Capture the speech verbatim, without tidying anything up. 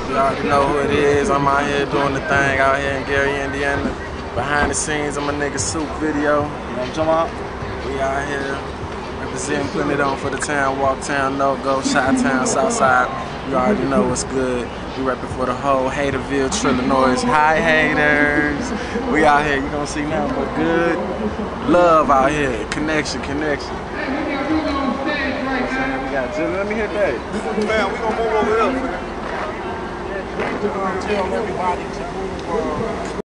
You already know who it is. I'm out here doing the thing out here in Gary, Indiana. Behind the scenes, I'm a nigga Soope video. You know what I'm talking about? We out here representing, putting it on for the town, walk town, no go, shot town, south side. You already know what's good. We repping for the whole Haterville, Illinois. Hi haters. We out here, you gonna see nothing but good love out here. Connection, connection. We got Jimmy. Let me hit that. Man, we gonna move over here. Tell everybody to move. Uh,